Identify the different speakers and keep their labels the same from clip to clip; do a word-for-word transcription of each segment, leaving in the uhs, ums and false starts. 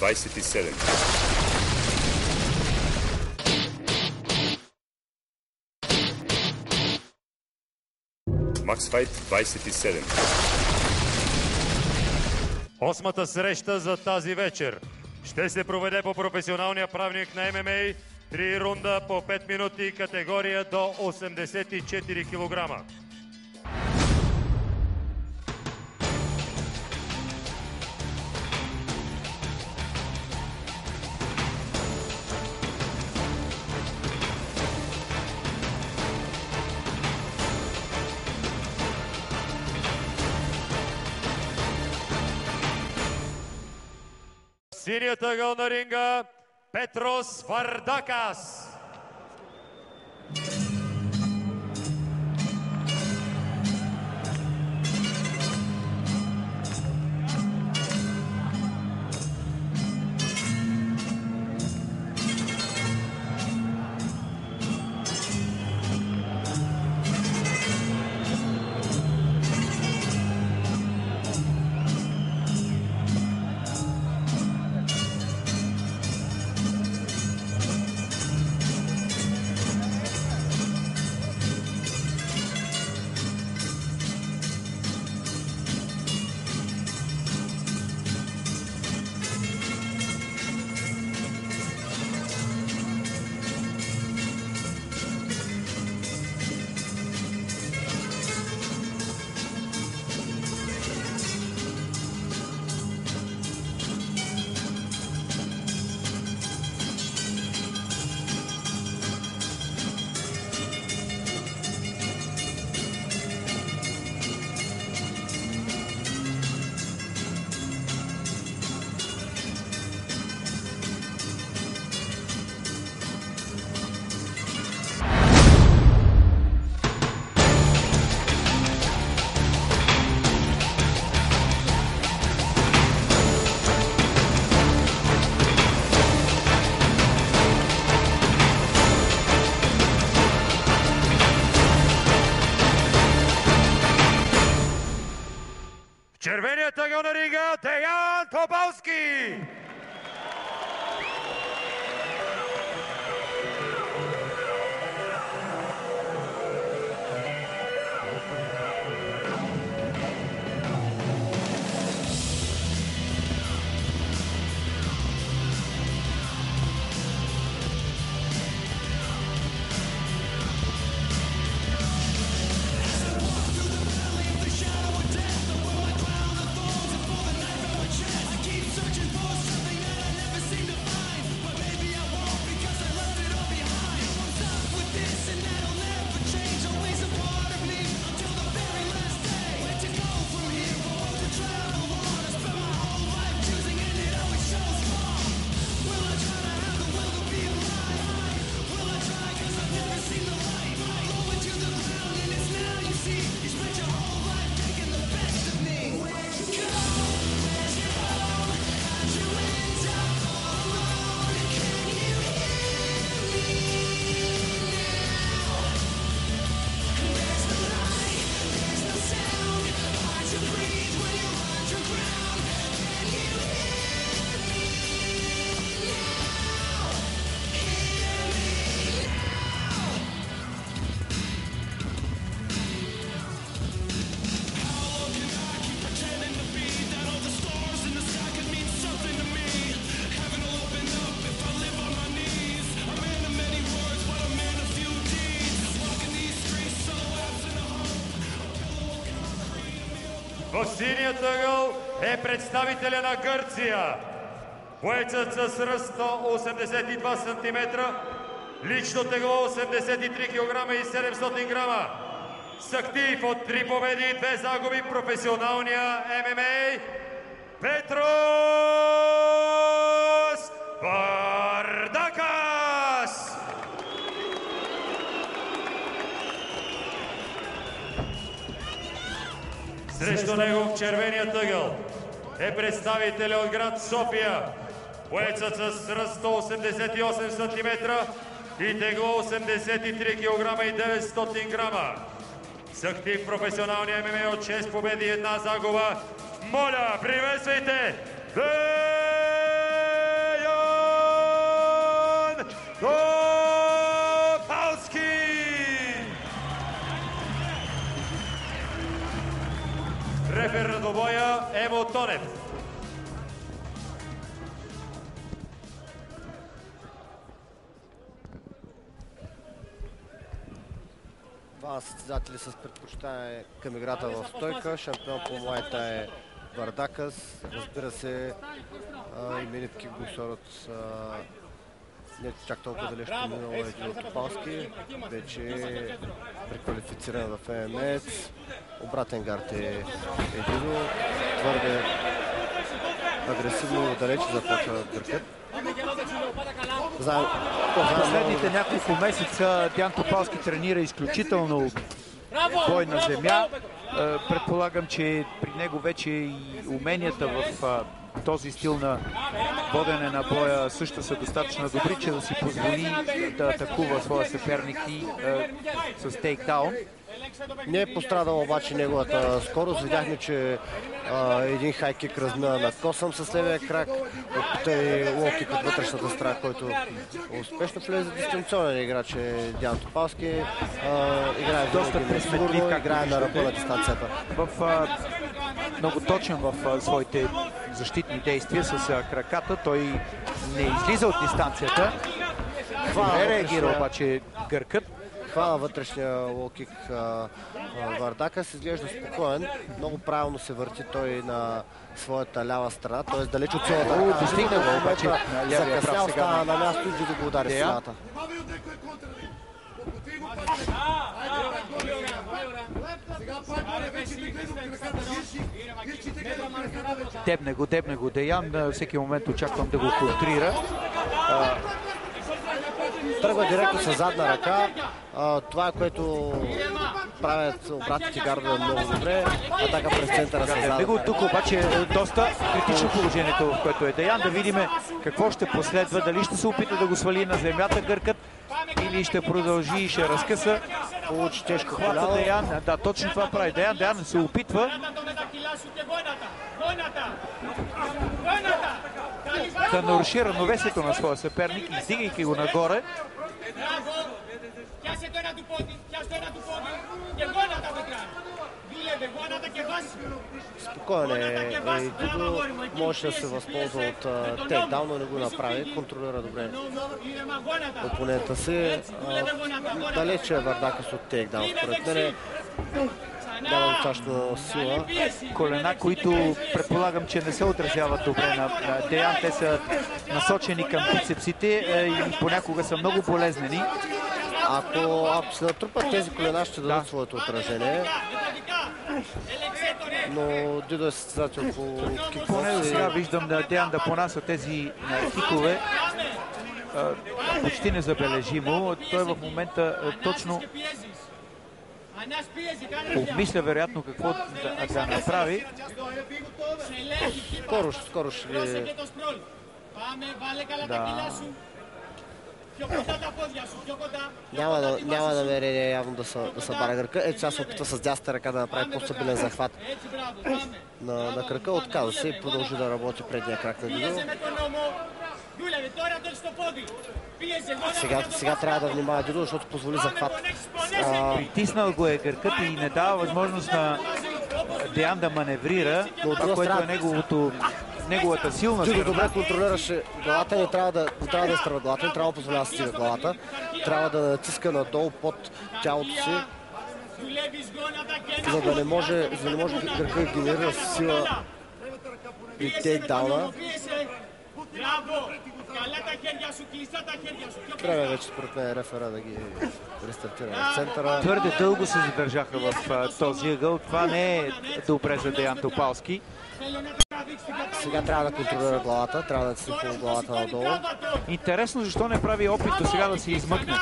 Speaker 1: двадесет и седем. Макс Файт двадесет и седем.
Speaker 2: Осмата среща за тази вечер ще се проведе по професионалния правилник на Ем Ем А. Три рунда по пет минути, категория до осемдесет и четири килограма. Синият ъгъл на ринга Петрос Вардакас. Червеният ъгъл на ринга Деян Тобалски. В синият ъгъл е представителя на Гърция. Боецът с ръст сто осемдесет и два сантиметра, лично тегло осемдесет и три килограма и седемстотин грама. С актив от три победи и две загуби професионалния Ем Ем А Петрос Вардакас. Срещу него в червеният ъгъл е представителя от град София. Боецът с ръст сто осемдесет и осем сантиметра и тегло осемдесет и три килограма и деветстотин грама. С актив професионалния Ем Ем А от шест победи и една загуба. Моля, приветствайте! рефер на двобоя Емо Тонев.
Speaker 3: Двама състезатели с предпочитание към играта в стойка. Шампион по млайта е Вардакас. Разбира се, именит кикбоксерът не чак толкова далещо минало е Дило Топалски. Вече е преквалифициран в Ем Ем Ес. Обратен гард е Дило. Твърде агресивно и далече започва да гъркат.
Speaker 4: В последните няколко месеца Диан Топалски тренира изключително бой на земя. Предполагам, че при него вече и уменията в този стил на водене на боя също са достатъчно добри, че да си позволи да атакува своя съперник и с тейкдаун.
Speaker 3: Не е пострадал обаче неговата скорост. Видяхме, че а, един хайкик размина на косъм с левия крак. Опита лоукик от вътрешната страна, който успешно влезе. Дистанционен играч е Диан Топалски. Играе
Speaker 4: доста пресметлив,
Speaker 3: играе на ръба на дистанцията.
Speaker 4: В, а, много точен в а, своите защитни действия с а, краката. Той не излиза от дистанцията. Не реагира обаче гъркът.
Speaker 3: Хвана вътрешния лоукик Вардакас, изглежда спокоен. Много правилно се върти той на своята лява страна, т.е. далеч от силата ръка.
Speaker 4: Достигна го обаче
Speaker 3: закъснял, стана на място и Джудо го удари в страната.
Speaker 4: Дебне го, дебне го Деян. Всеки момент очаквам да го контрира.
Speaker 3: Тръгва директно с задна ръка. А, това е което правят обратните гардове много добре. Атака през центъра с задна ръка.
Speaker 4: Тук обаче е доста критично положението, в което е Деян. Да видим какво ще последва. Дали ще се опита да го свали на земята гъркът или ще продължи и ще разкъса.
Speaker 3: Получи тежко
Speaker 4: хвата Деян. Да, точно това прави Деян. Деян се опитва да наруши равновесието на своя съперник, издигайки го нагоре.
Speaker 3: Спокоен е и Дудо. Може да се възползва от тейкдаун, но не го направи. Контролира добре опонента си. Далече е Вардакас от тейкдаун. Според мен няма достатъчно сила.
Speaker 4: Колена, които предполагам, че не се отразяват добре на Деян. Те са насочени към бицепсите и понякога са много болезнени.
Speaker 3: Ако, ако се натрупат тези колена, ще дадат да. своето отражение. Но Дидо е състезател по кикбокс.
Speaker 4: Поне до сега виждам да Деян да понася тези кикове почти незабележимо. Той в момента точно обмисля вероятно какво да, да направи.
Speaker 3: Скоро, скоро ще ги...
Speaker 4: Да.
Speaker 3: Няма, да, няма намерение явно да се да събаря гърка. Ето сега се опитва с дясната ръка да направи по-стабилен захват на, на кръка. Отказва се и продължи да работи предния крак на Дидо. Сега, сега трябва да внимава Дидо, защото позволи захват.
Speaker 4: А... Притиснал го е гъркът и не дава възможност на Деян да маневрира. Но това, което е неговото, неговата силна
Speaker 3: страна. Дидо добре контролираше главата, не трябва да, не трябва да изтръва главата, не трябва да позволява да стига главата. Трябва да натиска надолу под тялото си, за да не може, за да не може гърка да генерира сила и тейкдауна. Трябва вече според мен рефера да ги рестартира в центъра.
Speaker 4: Твърде дълго се задържаха в uh, този ъгъл. Това не е добре за Диан Топалски.
Speaker 3: Сега трябва да контролира главата, трябва да цепи главата надолу.
Speaker 4: Интересно защо не прави опит до сега да се измъкне.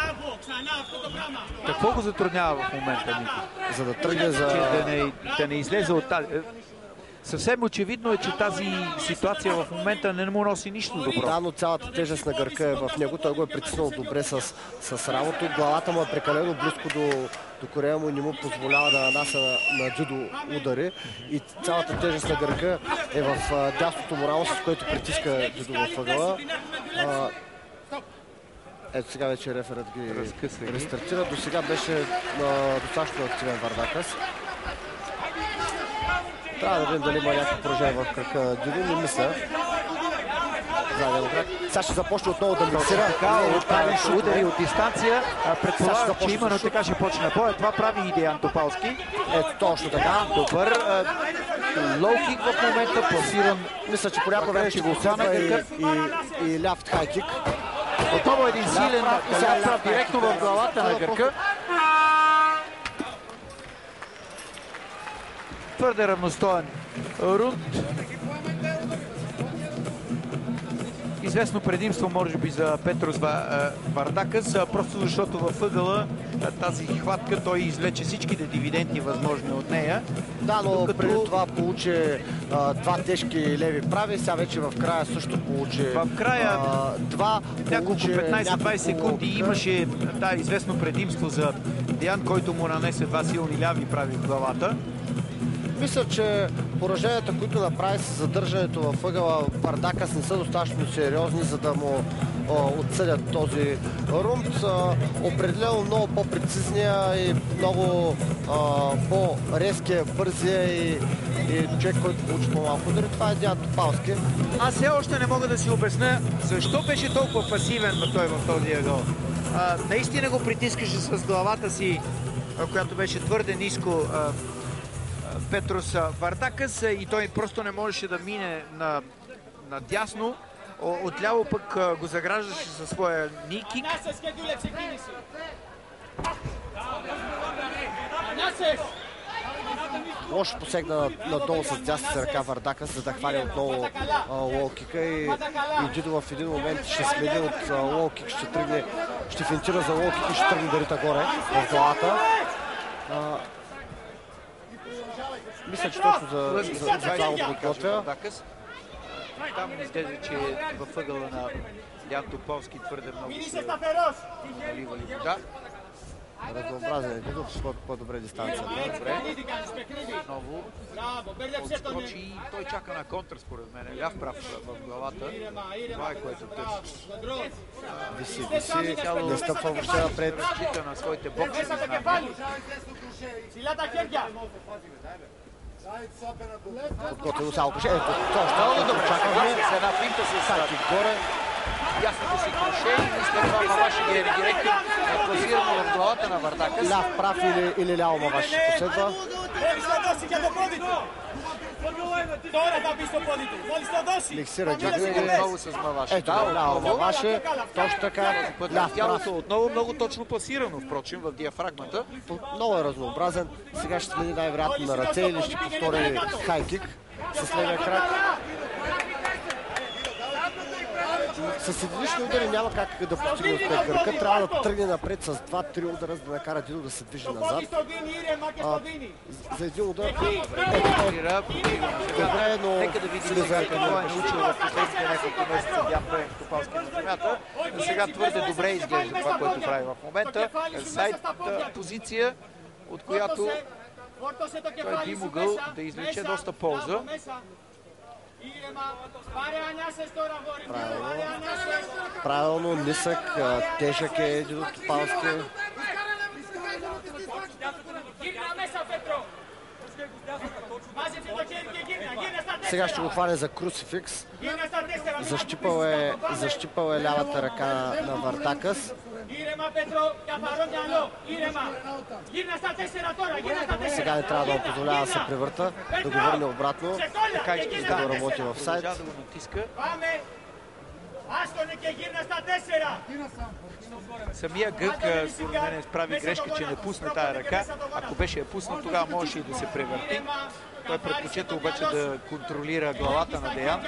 Speaker 4: Какво го затруднява в момента, Ники?
Speaker 3: За да тръгне за...
Speaker 4: Да не, да не излезе от тази... Съвсем очевидно е, че тази ситуация в момента не му носи нищо добро.
Speaker 3: Да, но цялата тежест на гърка е в него. Той го е притиснал добре с, с рамото. Главата му е прекалено близко до, до корея му и не му позволява да нанася на, на джудо удари. И цялата тежест на гърка е в а, дясното му рамо, с което притиска джудо в ъгъла. А, ето сега вече реферът ги рестартира. До сега беше а, достатъчно активен Вардакас. Трябва да видим дали има някакво поражение в кръка на Дидо, не мисля. Сега ще започне отново да миксира.
Speaker 4: Така, удари от дистанция. Предполагам, че именно така ще почне боя. Това прави и Деян Топалски.
Speaker 3: Ето точно така.
Speaker 4: Добър лоу-кик в момента, пласиран.
Speaker 3: Мисля, че понякога време ще го хвана и, и, и ляв хайкик.
Speaker 4: Отново един силен ляв директно в главата на Гърка. Твърде равностоен рунд. Известно предимство, може би, за Петрос Вардакас, просто защото във ъгъла тази хватка той извлече всичките дивиденти възможни от нея.
Speaker 3: Да, но
Speaker 4: докато...
Speaker 3: преди това получи а, два тежки леви прави, сега вече в края също получи
Speaker 4: в края,
Speaker 3: а, два.
Speaker 4: Няколко петнайсет-двайсет секунди имаше да, известно предимство за Деян, който му нанесе два силни ляви прави в главата.
Speaker 3: Мисля, че пораженията, които направи с задържането в ъгъла Вардакас, не са достатъчно сериозни, за да му а, отсъдят този рунд. А, определено много по-прецизния и много по-резкия, бързия и, и човек, който получи по-малко. Дори това е Деян Топалски.
Speaker 4: Аз все още не мога да си обясня защо беше толкова пасивен той в този ъгъл. А, наистина го притискаше с главата си, която беше твърде ниско, а, Петрос Вардакас, и той просто не можеше да мине на, на дясно. Отляво пък го заграждаше със своя ник-кик.
Speaker 3: Лошо посегна надолу с дясната ръка Вардакас, за да хване отново лоу-кика и, и Дидо в един момент ще смени от лоу-кик, ще тръгне, ще финтира за лоу-кик и ще тръгне да рита горе в главата. А, мисля, че точно за, за, за това го подготвя.
Speaker 4: Там изглежда, че във ъгъла на Деян Топалски твърде много се наливали вода.
Speaker 3: Разнообразен е Дидо, с по-добре дистанцията.
Speaker 4: Добре. Отново отскочи и той чака на контр, според мен. Ляв прав в главата. Това е което търси.
Speaker 3: Виси, виси, не стъпва въобще напред.
Speaker 4: Разчита на своите боксови знания.
Speaker 3: Подготвено само пише. Ето, това ще да добре. Чакаме
Speaker 4: с една финта с
Speaker 3: хайкик горе.
Speaker 4: Ясното си круше и след това Маваш ги е директно пласирано в главата на Вардакас.
Speaker 3: Ляв прав или, или ляво Маваш последва. Миксира джагли.
Speaker 4: Отново с Маваш.
Speaker 3: Ето, ляво Маваш е. Точно така. Ляв прав.
Speaker 4: Отново много точно пласирано, впрочем, в диафрагмата.
Speaker 3: Много е разнообразен. Сега ще смени най-вероятно на ръце или ще повтори хайкик с левия крак. С единични удари няма как да постигне успех Гърка. Трябва да тръгне напред с два-три удара, за да накара Дидо да се движи назад. А, за един удар... Добре, но...
Speaker 4: Нека да видим сега какво е научил в последните няколко месеца Деян Топалски на земята. Сега твърде добре изглежда това, което прави в момента. Сайд позиция, от която той би могъл да извлече доста полза.
Speaker 3: Правилно, правилно, нисък, тежък е Дидо Топалски. Сега ще го хване за крусификс. Защипал е, защипал е лявата ръка на Вардакас. Сега не трябва да му позволява да се превърта, да го върне обратно,
Speaker 4: Така и
Speaker 3: да го работи в сайд.
Speaker 4: да го натиска. Самия Гък, според мен, прави грешка, че не пусне тая ръка. Ако беше я пуснал, тогава можеше и да се превърти. Той предпочита обаче да контролира главата на Деян.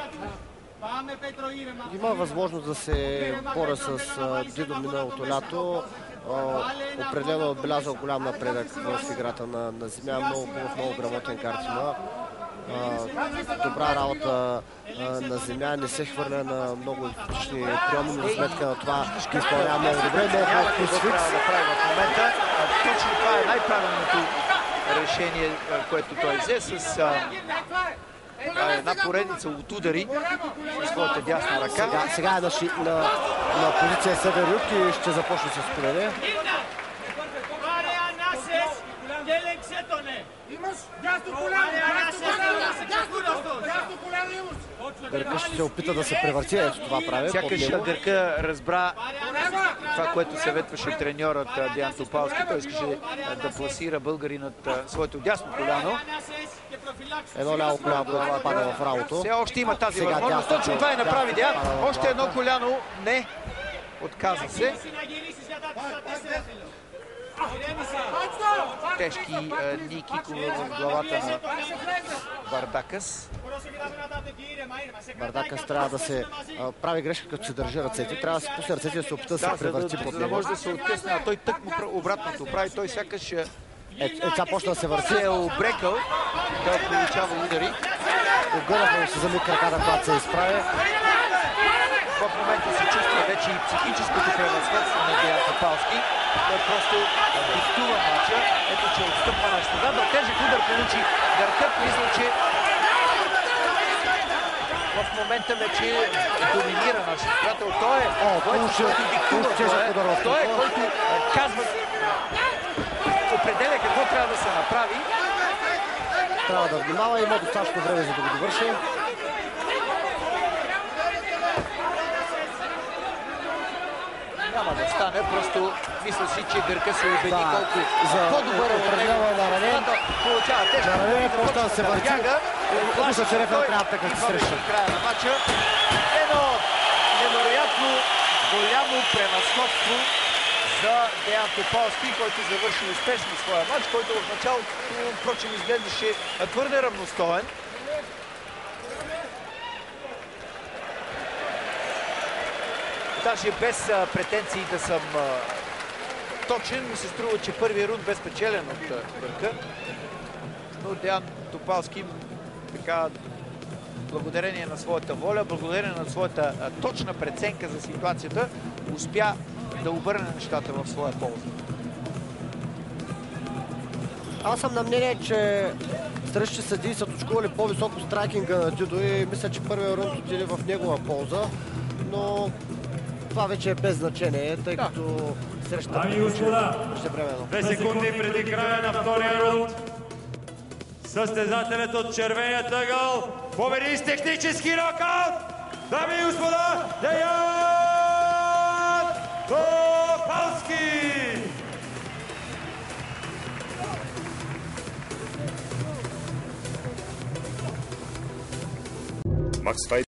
Speaker 3: Има възможност да се бори с Дидо миналото лято. Определено е отбелязал голям напредък в играта на, на земя. Много хубав, много грамотен карт има. Добра работа на земя, не се хвърля на много излишни приеми, но сметка на това ще изпълнява много добре. Много хубав крусификс.
Speaker 4: Точно това е най-правилното решение, което той взе с една поредница от удари със своята дясна ръка.
Speaker 3: Сега, сега е на, на, на позиция Северюк и ще започне с колене. Гърка ще се опита да се превърти. Ето това прави.
Speaker 4: Сякаш Гърка разбра това, което съветваше треньорът Деян Топалски. Той искаше да пласира българинът своето дясно коляно.
Speaker 3: Едно ляво коляно, което пада в рамото.
Speaker 4: Все още има тази възможност. Точно това и направи Деян. Още едно коляно. Не. Отказа се. Тежки е, ники в главата на Бардакас.
Speaker 3: Бардакас трябва да се а, прави грешка, като се държи ръцете. Трябва да се пусне ръцете и да се опита да се превърти под
Speaker 4: него. За
Speaker 3: него.
Speaker 4: да може да се откъсне, а той тък му обратното прави. Той сякаш е,
Speaker 3: е, сега почна да се върти.
Speaker 4: е обрекал да получава удари.
Speaker 3: Огънаха му се за миг краката, когато се изправи.
Speaker 4: В момента се чувства вече и психическото превъзходство на Деян Топалски. Той просто диктува мача. Ето, че отстъпва на щада. Тежък удар получи Гърка. Мисля, че в момента вече доминира нашия приятел. Той е, който диктува. Той е, който казва, определя какво трябва да се направи.
Speaker 3: Трябва да внимава, има достатъчно време за да го довърши.
Speaker 4: Няма да стане, просто мисля си, че Гърка се убеди
Speaker 3: да,
Speaker 4: колко
Speaker 3: за
Speaker 4: по-добър е
Speaker 3: определено на ранен.
Speaker 4: Получава тежко.
Speaker 3: На ранен почва да се върти. Мисля, че рефер трябва така да се среща.
Speaker 4: Края на матча. Едно невероятно голямо превъзходство за Деян Топалски, който завърши успешно своя матч, който в началото, впрочем, изглеждаше твърде равностоен. Даже без а, претенции да съм а, точен, ми се струва, че първият рунд бе спечелен от Гърка. Но Деян Топалски, така, благодарение на своята воля, благодарение на своята а, точна преценка за ситуацията, успя да обърне нещата в своя полза.
Speaker 3: Аз съм на мнение, че срещу съдии са точкували по-високо страйкинга на Дюдо и мисля, че първият рунд отиде в негова полза, но това вече е без значение, тъй като да. Срещата приключи преждевременно.
Speaker 2: Две секунди преди края на втория рунд. Състезателят от червения ъгъл победи с технически нокаут. Дами и господа, Деян Топалски!
Speaker 1: Max Fight